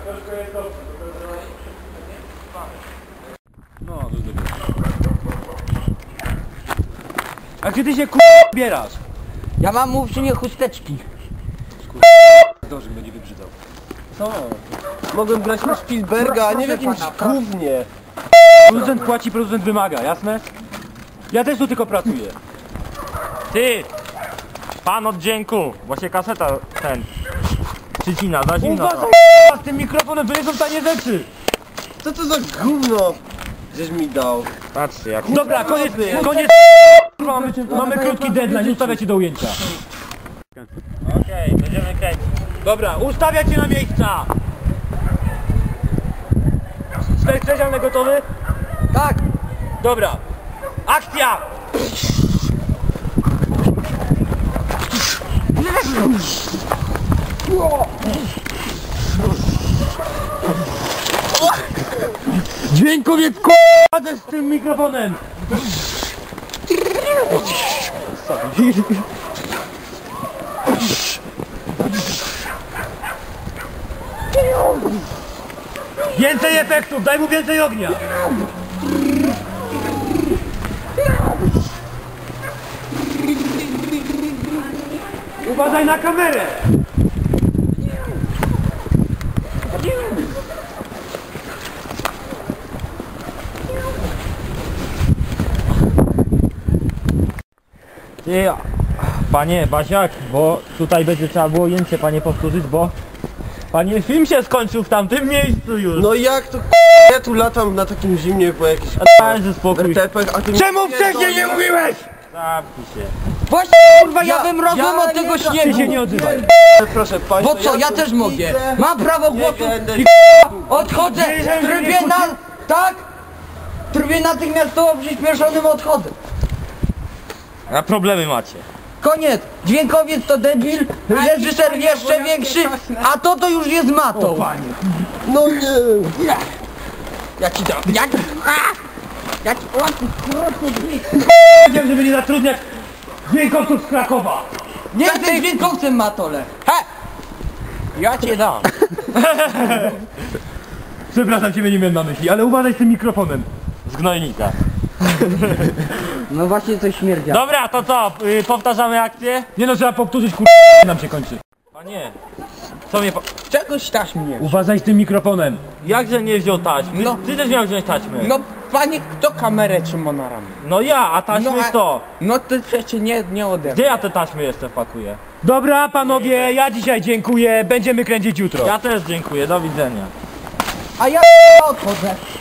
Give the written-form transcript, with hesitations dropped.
No, a kiedy się bierasz? Ja mam mu przy nie chusteczki. Dobrze, mnie nie wybrzydzał. Co? Mogłem grać na Spielberga, a nie w jakimś gównie. Producent płaci, producent wymaga, jasne? Ja też tu tylko pracuję. Ty! Pan od dźwięku! Właśnie kaseta ten przycina, za zimno. Uważaj z tym mikrofonem, to nie są tanie rzeczy. Co to za gówno? Żeś mi dał. Patrzcie jak... Dobra, koniec. Mamy krótki deadline, ustawiacie do ujęcia. Okej, będziemy kręcić. Dobra, ustawiacie na miejsca. Specjalny gotowy? Tak. Dobra. Akcja! Dźwiękowiec k***a z tym mikrofonem! Więcej efektów, daj mu więcej ognia! Uważaj na kamerę! Ty, panie Basiak, bo tutaj będzie trzeba było ujęcie panie powtórzyć, bo... Panie, film się skończył w tamtym miejscu już. No jak to ja tu latam na takim zimnie po jakichś Dajże spokój. wertepach, a ty mi Czemu wcześniej nie mówiłeś? Zamknij się. Właśnie kurwa, ja bym rozum od tego Ty śniegu. się nie odzywaj. Proszę państwa, Bo co, ja tu też mogę. widzę, Mam prawo nie głosu. będę... Odchodzę w trybie na... Tak? W trybie natychmiastowo przyspieszonym odchodzę. A problemy macie. Koniec. Dźwiękowiec to debil, reżyser jeszcze większy, a to już jest matą. No nie! Ja ci dam. Ja ci... Wiem, żeby nie zatrudniać dźwiękowców z Krakowa. Nie jestem dźwiękowcem, matole. He! Ja cię dam. Przepraszam, ciebie nie miałem na myśli, ale uważaj z tym mikrofonem. Z gnojnika. No właśnie coś śmierdzia. Dobra, to co? Powtarzamy akcję? Nie no, trzeba powtórzyć, nam się kończy. Panie, co mnie Czegoś taś mnie. Uważaj z tym mikrofonem. Jakże nie wziął taśmy? No. Ty też miał wziąć taśmy. No panie, kto kamerę trzyma na ramię? No ja, a taśmy No, a- kto? No to przecież nie ode Gdzie mnie. ja te taśmy jeszcze wpakuję? Dobra, panowie, ja dzisiaj dziękuję, będziemy kręcić jutro. Ja też dziękuję, do widzenia. A ja odchodzę.